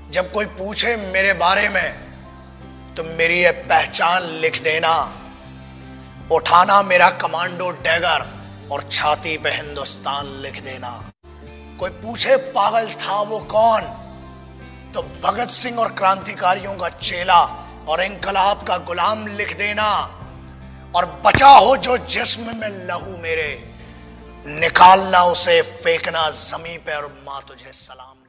जब कोई पूछे मेरे बारे में तो मेरी ये पहचान लिख देना, उठाना मेरा कमांडो डैगर और छाती पे हिंदुस्तान लिख देना। कोई पूछे पागल था वो कौन, तो भगत सिंह और क्रांतिकारियों का चेला और इंकलाब का गुलाम लिख देना। और बचा हो जो जिस्म में लहू मेरे, निकालना उसे, फेंकना जमीन पे और मां तुझे सलाम।